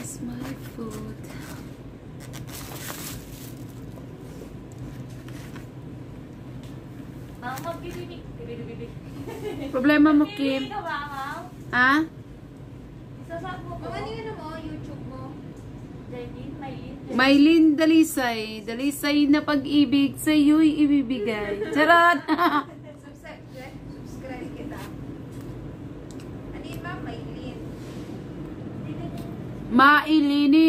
is my food. Problema mo, Kim? Ha? Ano yun mo? YouTube mo? Maylin Dalisay. Dalisay na pag-ibig sa'yo'y ibibigay. Charot! Subscribe kita. Ano yun, ma'am? Maylin. Mailini.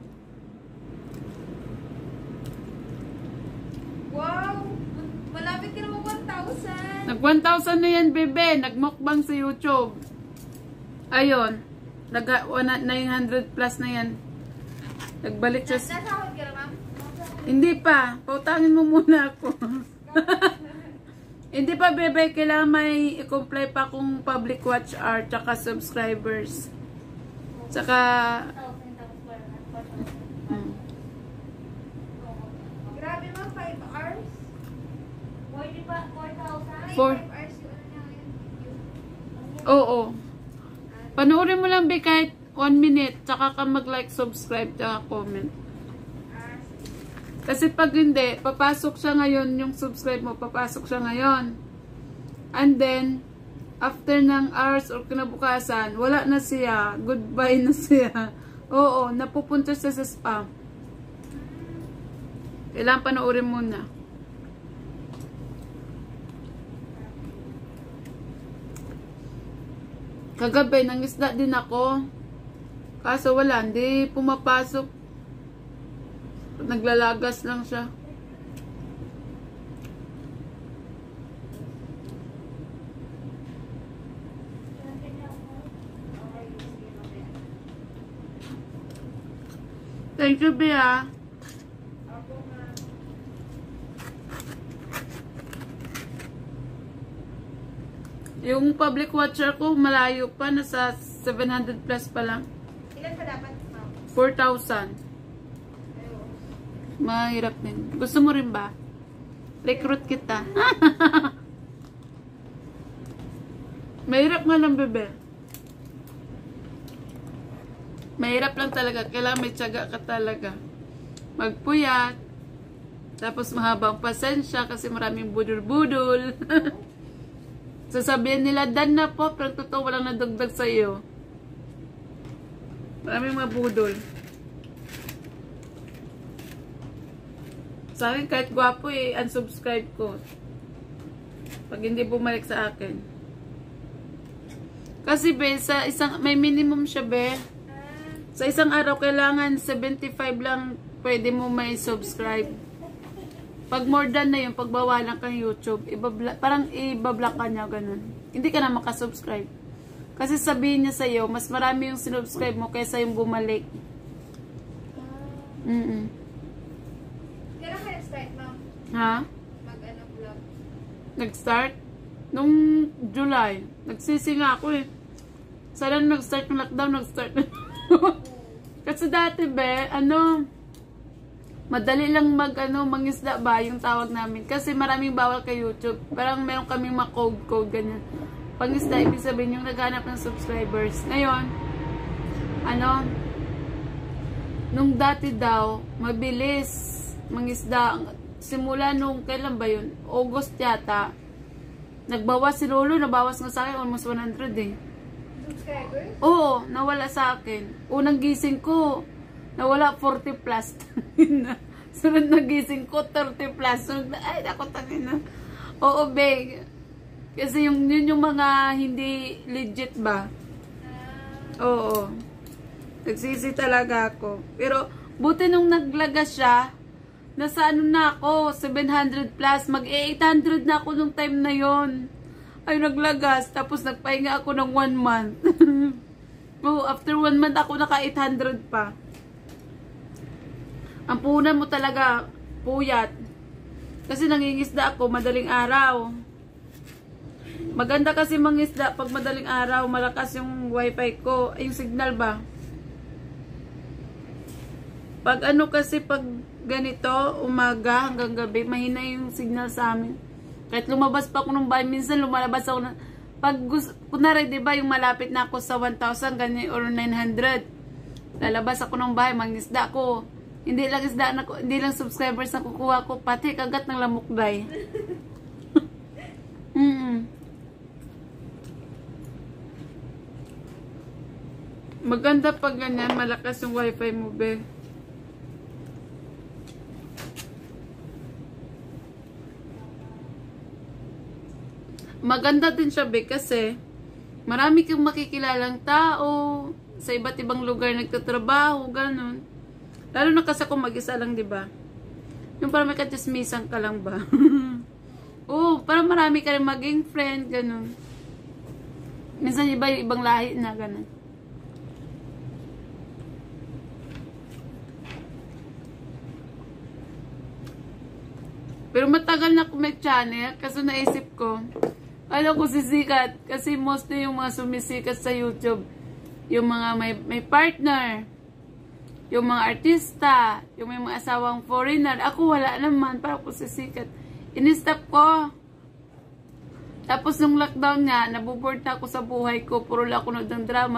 Wow! Malapit ka naman 1,000. Nag 1,000 na yan, bebe. Nagmukbang sa YouTube. Ayun. Nag 900 plus na yan. Nagbalik sa... Nasahod ka na, ma'am? Hindi pa. Pautangin mo muna ako. Hindi pa, bebe. Kailangan may i-comply pa kung public watch hour tsaka subscribers. Tsaka... Grabe, ma'am. 5 hours? Pwede ba? 4,000? 5 hours yung ano niya ngayon. Oo. Panoorin mo lang, be, kahit 1 minute. Tsaka ka mag-like, subscribe, tsaka comment. Kasi pag hindi, papasok siya ngayon, yung subscribe mo, papasok siya ngayon. And then, after ng hours or kinabukasan, wala na siya. Goodbye na siya. Oo, napupunta siya sa spam. Kailangan panoorin muna. Kagabi, nangisda din ako. Kaso wala, hindi pumapasok. Naglalagas lang siya. Thank you, Bea. Yung public watcher ko, malayo pa. Nasa 700 plus pa lang. Ilan pa dapat, ma'am? 4,000. Mahirap din. Gusto mo rin ba? Recruit kita. Mahirap nga lang, bebe. Mahirap lang talaga. Kailangan may tiyaga ka talaga. Magpuyat. Tapos mahaba ang pasensya kasi maraming budol-budol. Sasabihin nila, dan na po. Pero totoo, walang nadagdag sa iyo. Maraming mga budol. Sa akin, kahit gwapo unsubscribe ko. Pag hindi bumalik sa akin. Kasi, be, sa isang, may minimum siya, be. Sa isang araw, kailangan 75 lang pwede mo may subscribe. Pag more than na yun, pagbawalan kang YouTube, parang ibablock ka niya, ganun. Hindi ka na makasubscribe. Kasi sabihin niya sa'yo, mas marami yung sinubscribe mo kaysa yung bumalik. Kailan ka nag-start, ma'am? Ha? Mag-ano vlog? Nag-start? Nung July. Nagsisi nga ako eh. Sana nag-start ng lockdown, nag-start na. Kasi dati, be, madali lang mangisda ba yung tawag namin. Kasi maraming bawal kay YouTube. Parang meron kaming ma-code, ganyan. Pangisda, ibig sabihin yung naghanap ng subscribers. Ngayon, nung dati daw, mabilis mangisda. Simula nung, kailan ba yun? August yata. Nagbawas si Lolo, nabawas nga sa akin, almost 100 eh. Subscribers? Oo, nawala sa akin. Unang gising ko, nawala 40 plus. Sunod na gising ko, 30 plus. Sunod na, ay, ako tangin na. Oo, be. Kasi yun yung mga hindi legit ba? Oo. Nagsisi talaga ako. Pero, buti nung naglagas siya, nasa na ako, 700 plus. Mag-800 na ako nung time na yon. Ay, naglagas. Tapos, nagpahinga ako ng 1 month. Oh, after 1 month, ako naka 800 pa. Ang puhunan mo talaga, puyat. Kasi nangingisda ako, madaling araw. Maganda kasi mangisda pag madaling araw, malakas yung wifi ko. Ay, yung signal ba? Pag kasi pag ganito, umaga hanggang gabi, mahina yung signal sa amin. Kahit lumabas pa ako ng bahay, minsan lumalabas ako na, pag kunwari, diba, yung malapit na ako sa 1,000, ganyan, or 900. Lalabas ako ng bahay, mangisda ko. Hindi lang isda na ko, hindi lang subscribers na kukuha ko, pati kagat ng lamukday. Maganda pag ganyan, malakas yung wifi mo, be. Maganda din siya, be, kasi marami kang makikilalang tao sa iba't ibang lugar nagtatrabaho, ganun. Lalo na kasi kung mag-isa lang, di ba? Yung parang may katismisan ka lang ba? Oo, parang marami ka rin maging friend, ganun. Minsan iba yung ibang lahi na, ganun. Pero matagal na ako may channel kasi naisip ko, alam ko sisikat. Kasi mostly yung mga sumisikat sa YouTube, yung mga may partner, yung mga artista, yung may mga asawang foreigner. Ako wala naman, para ko sisikat. In-stop ko. Tapos nung lockdown nga, nabuboard na ako sa buhay ko. Puro lang ako ng drama.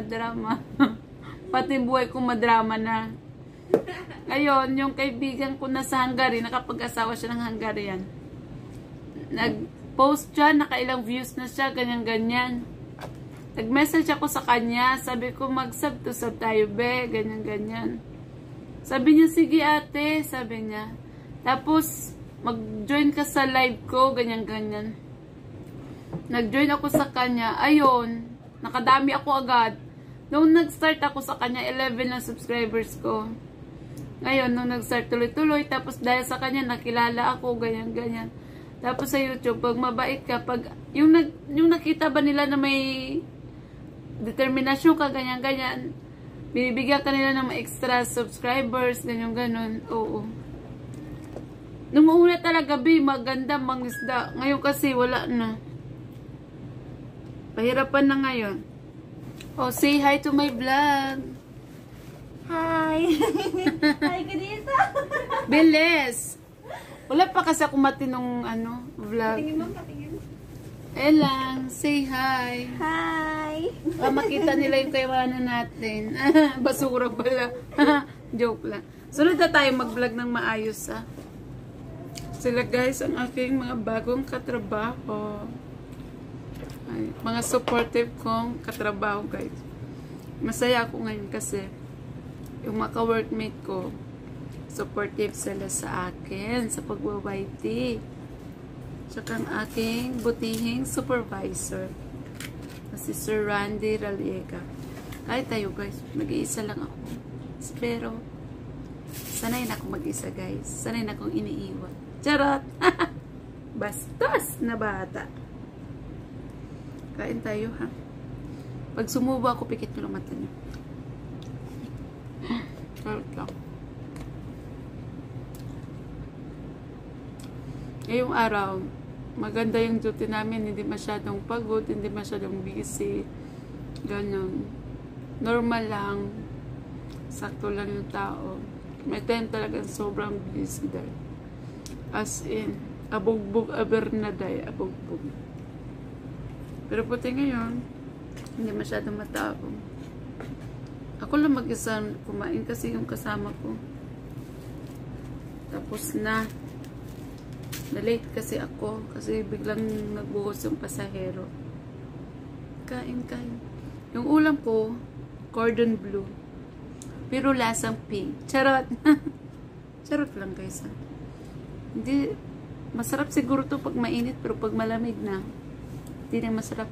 Pati buhay ko madrama na. Ngayon, yung kaibigan ko na sa Hungary, nakapag-asawa siya ng Hungarian. Nag-post siya, nakailang views na siya, ganyan-ganyan. Nag-message ako sa kanya, sabi ko mag-sub to sub tayo, be, ganyan-ganyan. Sabi niya, sige ate, sabi niya. Tapos, mag-join ka sa live ko, ganyan-ganyan. Nag-join ako sa kanya, ayun, nakadami ako agad. Nung nag-start ako sa kanya, 11 na subscribers ko. Ngayon, nung nag-start tuloy-tuloy, tapos dahil sa kanya, nakilala ako, ganyan-ganyan. Tapos sa YouTube, pag mabait ka, pag, yung nakita ba nila na may determinasyon ka, ganyan-ganyan, binibigyan ka nila ng extra subscribers, ganyan-ganon, oo. Nung una talaga, maganda, mangisda. Ngayon kasi, wala na. Pahirapan na ngayon. Oh, say hi to my vlog. Hi! Hi, Ganisa! Bilis! Wala pa kasi ako matinong, vlog. Patingin mo, patingin. Lang, say hi. Hi! Makita nila yung kaywanan natin. Basura pala. Joke lang. Sunod na tayo mag-vlog ng maayos, ha. Sila guys, ang aking mga bagong katrabaho. Ay, mga supportive kong katrabaho, guys. Masaya ako ngayon kasi yung mga ka-workmate ko, supportive sila sa akin sa pag-YT. Tsaka ang aking butihing supervisor, si Sir Randy Raliega. Kahit tayo guys, mag-iisa lang ako. Pero, sanay na akong mag-isa guys. Sanay na akong iniiwan. Charot! Bastos na bata. Kain tayo ha. Pag sumubo ako, pikit ko lang mata niyo. Charot lang. Ngayong araw, maganda yung duty namin, hindi masyadong pagod, hindi masyadong busy, ganyan. Normal lang, sakto lang yung tao. May time talagang sobrang busy dahil. As in, abugbog abernaday, abugbog. Pero puti ngayon, hindi masyadong matapong. Ako lang mag-isa kumain kasi yung kasama ko. Tapos na. Na-late kasi ako kasi biglang nagbuhos yung pasahero. Kain. Yung ulam ko, cordon bleu. Pero lasang pink. Charot. Charot lang guys. Hindi, masarap siguro to pag mainit pero pag malamig na, hindi na masarap.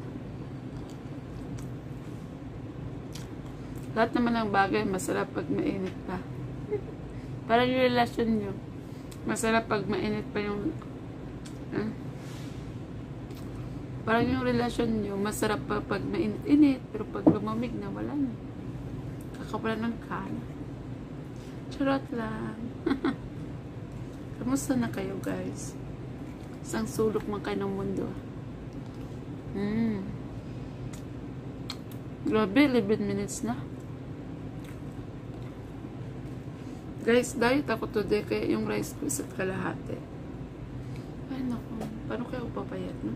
Lahat naman ng bagay masarap pag mainit pa. Parang yung relasyon nyo. Masarap pag mainit pa yung parang yung relasyon nyo masarap pa pag mainit-init pero pag lumamig na wala na, kakapalan ng kana. Charot lang. Kamusta na kayo guys? Isang sulok man kayo ng mundo. Grabe, 11 minutes na guys. Diet ako today kaya yung rice ko isa't kalahati. Ay naku, paano kaya ako papayat, no?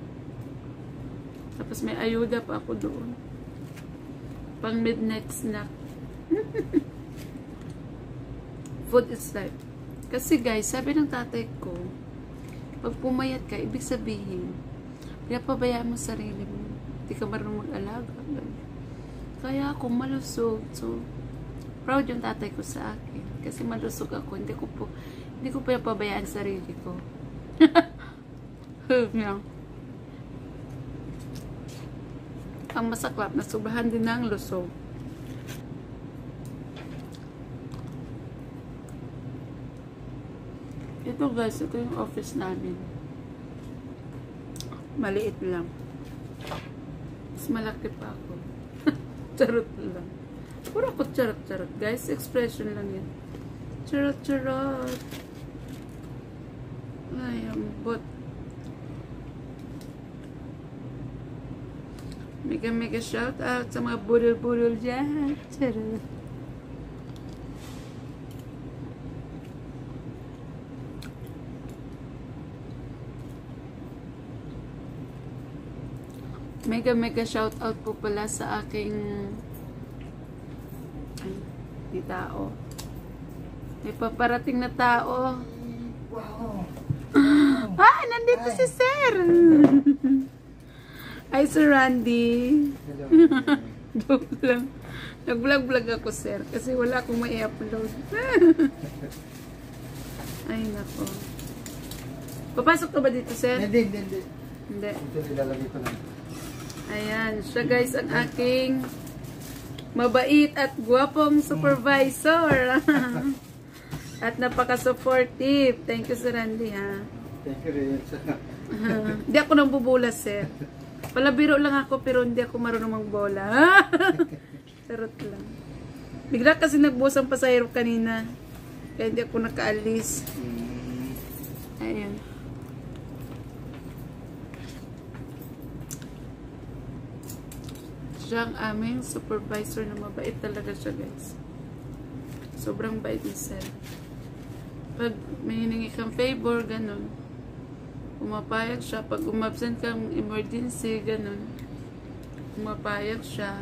Tapos may ayuda pa ako doon. Pang midnight snack. Food is life. Kasi guys, sabi ng tatay ko, pag pumayat ka, ibig sabihin, pinapabayaan mo sarili mo. Hindi ka marunong mag-alaga. Kaya ako malusog. So, proud yung tatay ko sa akin. Kasi malusog ako. Hindi ko pinapabayaan sarili ko. Yeah. Ang masaklap, nasubahan din ng lusog. Ito guys, ito yung office namin. Maliit lang. Mas malaki pa ako. Charot lang. Puro ako charot-charot guys. Expression lang yan. Charot-charot. Ay, ambot. Mega shout out sa mga budol-budol dyan. Charot. Mega shout out po pala sa aking di tao. May paparating na tao. Wow. Ah, nandito si Sir. Hi, Sir Randy. Hello. Joke lang. Nag-vlog ako, Sir. Kasi wala akong ma-i-upload. Ay, nako. Papasok ka ba dito, Sir? Hindi. Hindi. Ito nilalagay ko lang. Ayan. Siya, guys, ang aking mabait at gwapong supervisor. At napaka-supportive. Thank you, Sir Randy, ha? Thank you rin. Hindi ako nang bubulas, Sir. Palabiro lang ako, pero hindi ako marunong magbola. Charot lang. Bigla kasi nagbuhos ang pasahero kanina. Kaya hindi ako nakaalis. Ayan. Siya ang aming supervisor na mabait talaga siya, guys. Sobrang bait ni Sir. Pag may hiningi kang favor, ganun. Pumapayag siya. Pag umabsent kang emergency, ganun. Pumapayag siya.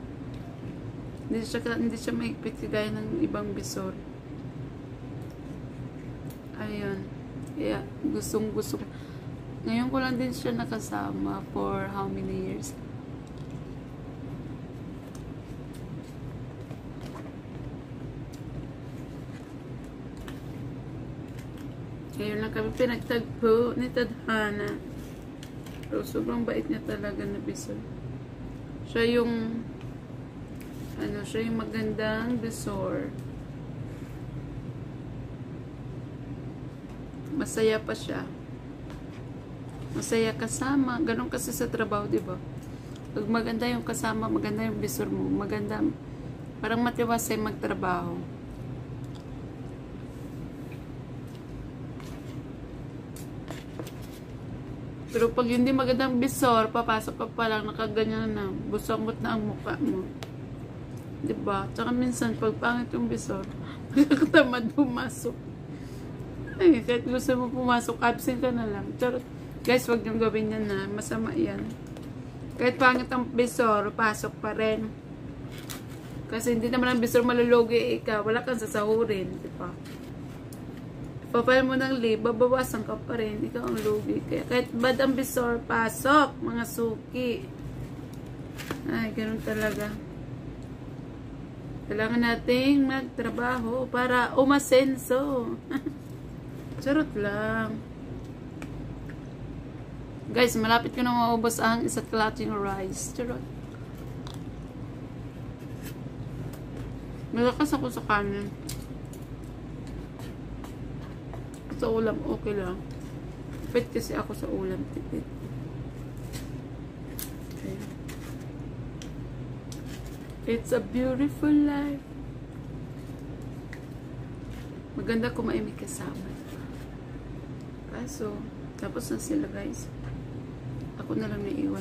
Hindi siya maigpit kagaya ng ibang bisor. Ayun. Kaya gustong-gusto. Ngayon ko lang din siya nakasama for how many years? Ngayon lang kami pinagtagpo ni Tadhana. Pero sobrang bait niya talaga na bisor. Siya yung magandang bisor. Masaya pa siya. Masaya kasama. Ganon kasi sa trabaho, di ba? Pag maganda yung kasama, maganda yung bisor mo. Maganda. Parang matiwasay magtrabaho. Pero pag hindi magandang bisor, papasok ka pa lang, nakaganyan na, busangot na ang mukha mo. Diba? Tsaka minsan, pag pangit yung bisor, nakakatamad pumasok. Ay, kahit gusto mo pumasok, absent ka na lang. Charot. Guys, wag niyong gawin yan na. Masama yan. Kahit pangit ang bisor, pasok pa rin. Kasi hindi naman ang bisor malulugi ikaw. Wala kang sasahurin. Diba? Papayal mo ng leave, babawasan ka pa rin. Ikaw ang lugi. Kaya kahit bad ang bisor, pasok, mga suki. Ay, ganun talaga. Kailangan nating magtrabaho para umasenso. Charot lang. Guys, malapit ko na maubos ang isa't kalating rice. Charot. Malakas ako sa kanin. Sa ulam, okay lang. Tipid kasi ako sa ulam. Tipid. Okay. It's a beautiful life. Maganda kung may kasama. Kaso, tapos na sila, guys. Ako na lang naiwan.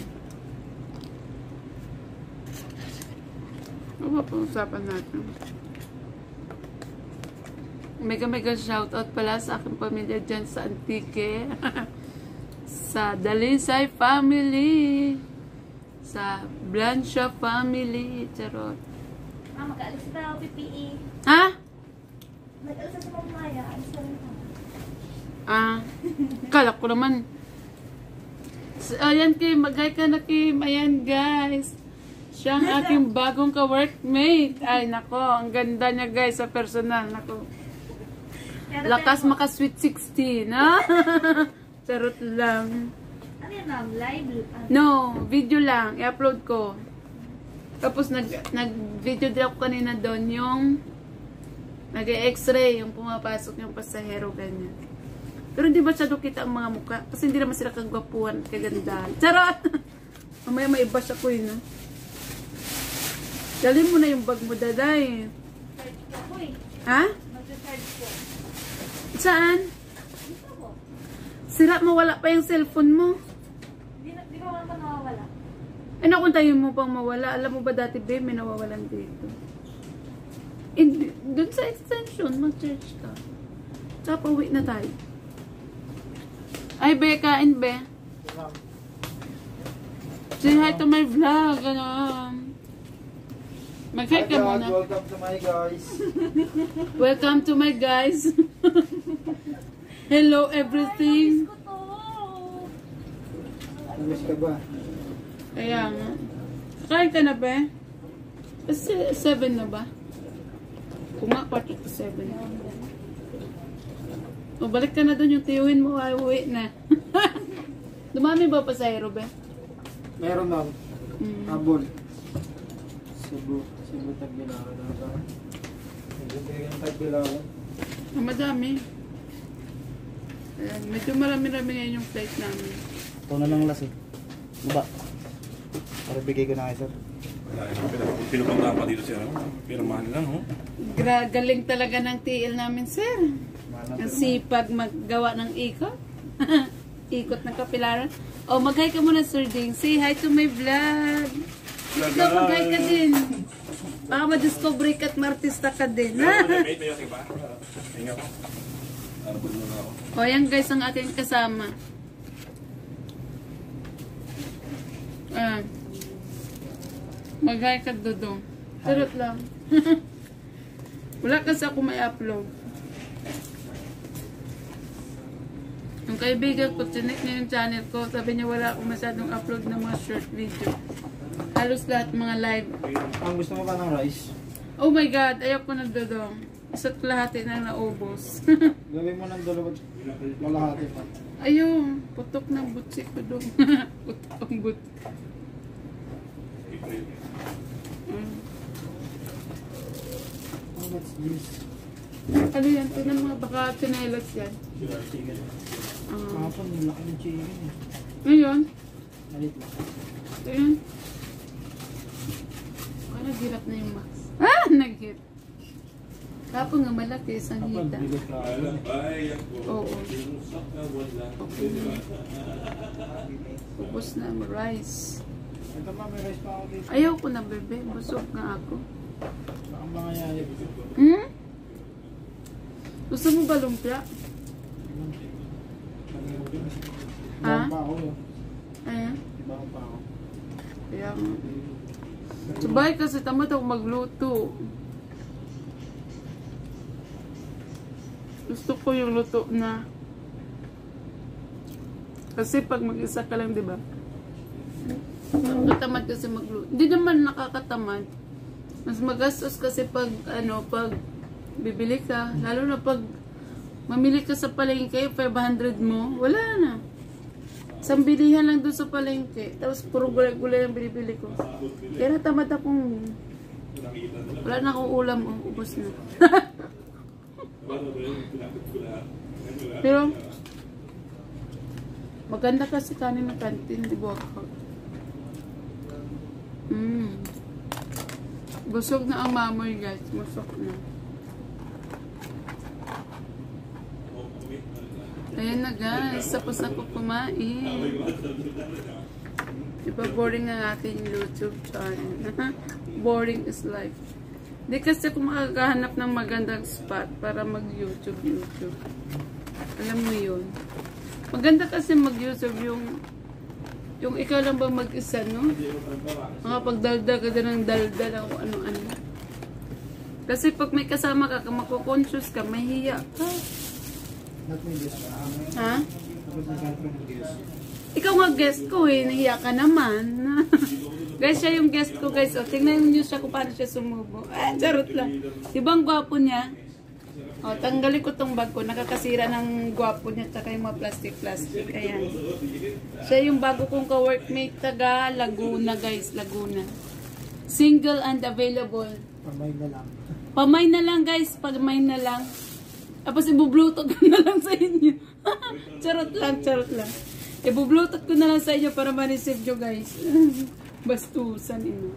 Ano ba pang-usapan natin? Mega shoutout pala sa aking pamilya dyan sa Antique. Sa Dalisay family. Sa Blancia family. Charot. Mag-aalis na ako, PPE. Ha? Mag-aalis na sa mamaya. Alis na rin ako. Kala ko naman. Ayan Kim, magay ka na Kim. Ayan guys. Siya ang aking bagong ka-workmate. Ay nako, ang ganda niya guys sa personal. Nako. Lakas maka sweet 16, ha? Charot lang. Ano yan ma'am? Live? No, video lang. I-upload ko. Tapos nag-video din ako kanina doon yung nag-x-ray, yung pumapasok yung pasahero, ganyan. Pero hindi masyado kita ang mga mukha. Kasi hindi naman sila kagwapuan at kagandahan. Charot! Mamaya may iba siya ko yun, no? Dalhin mo na yung bag mo, daday. Charge po ako eh. Ha? Mag-charge po. Saan? Dito po. Sira, mawala pa yung cellphone mo. Di ba wala pa nawawala? Eh, nakuntayin mo pang mawala. Alam mo ba dati, babe, may nawawalan dito. Doon sa extension, mag-charge ka. Tapos, wait na tayo. Ay, be, kain, be. Say hi to my vlog, ano. Mag-hi ka muna. Welcome to my guys. Welcome to my guys. Hello, everything. Ko to. Namiss ka ba? Kaya nga. Kain ka na, be? Kasi 7 na ba? Kung nga, 7. O, balik ka na doon yung tiyuhin mo. Ay, uwi na. Dumami ba pa sa aero, be? Meron ma'am. Mm. Habol. Cebu Tagbilaran. Tagbilaran. Madami. Ayan, medyo marami-rami ngayon yung flight namin. Ito na lang last eh. Baba. Para bigay ko na kayo, sir. Pinupang pa dito siya. Pirmahan lang, oh. Galing talaga ng TL namin, sir. Ang sipag maggawa ng ikot. Ikot ng Kapilaran. O, mag-hi ka muna, Sir Ding. Say hi to my vlog. Ikaw, mag-hi ka din. Baka ma-discover ka at martista ka din. O, yan guys ang aking kasama. Mag-hi ka, Dudong. Sarap lang. Wala kasi ako may upload. Yung kaibigan ko, chinek niya yung channel ko. Sabi niya wala akong masyadong upload ng mga short video. Halos lahat mga live. Ang gusto mo ba ng rice? Oh my God, ayaw ko ng Dudong. Isa't lahati na naubos. Gawin mo ng dalawang malahati pa. Ayaw, putok ng butsi ko doon. Putok ang but. Oh, what's this? Ano yan? Tinan mga baka chinelas yan. Kapon, laki ng chicken eh. Ngayon, Malit lang. ayun. Naghirap na yung max. Ah! Naghirap. Kapag nga malaki, isang Kapon, hita. bigot ka. Oo. Okay. Ubus na ang rice. Ito ma, may rice pa ako dito. Ayaw ko na, bebe. Busog na ako. Baka mangyayari. Hmm? Gusto mo ba lumpia? Ha? Ibang pa ako yun. Ayan. Ibang pa ako. Kaya nga. Sabay kasi tamad ako magluto. Gusto ko yung luto na. Kasi pag mag-isa ka lang, di ba? Nakakatamad kasi magluto. Hindi naman nakakatamad. Mas magastos kasi pag, pag bibili ka. Lalo na pag mamili ka sa palengke, 500 mo, wala na. Isang bilihan lang doon sa palengke. Tapos puro gulay-gulay ang binibili ko. Kaya natamad akong, wala na akong ulam, ubos na. Pero, maganda kasi kanin ng kantin, di ba ako? Busog na ang mamoy guys, busog na. Ayan na guys, tapos ako kumain. Diba boring ang aking YouTube channel? Boring is life. Di kasi ako makakahanap ng magandang spot para mag-YouTube. Alam mo yun. Maganda kasi mag-YouTube yung ikaw lang ba mag-isa, no? Makapagdaldal ka din ng daldal ako ano-ano. Kasi pag may kasama ka, mako-conscious ka, mahihiya ka. Not may guest pa. Ha? Tapos may girlfriend ng guest. Ikaw nga guest ko eh, nahiya ka naman. Guys, siya yung guest ko guys. O, tingnan niyo siya kung paano siya sumubo. Charot lang. Diba ang gwapo niya? O, tanggalin ko tong bag ko. Nakakasira ng gwapo niya tsaka yung mga plastic. Ayan. Siya yung bago kong ka-workmate taga Laguna guys. Laguna. Single and available. Pamay na lang. Pamay na lang guys. Pamay na lang. Tapos ibu-bluetooth ko na lang sa inyo. Charot lang. Ibu-bluetooth ko na lang sa inyo para ma-receive nyo guys. Bastusan ino.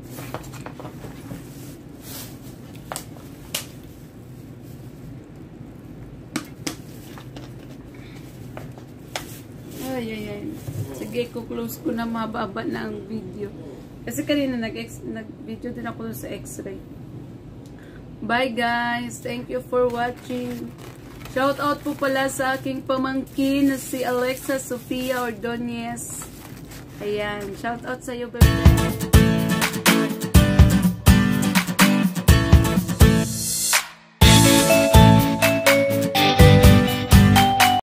Ay. Sige, kuklose ko na mababa na ang video. Kasi kanina nag-video din ako sa x-ray. Bye guys. Thank you for watching. Shout out po pala sa aking pamangkin na si Alexa Sofia Ordonez. Ayan. Shout out sa iyo, baby.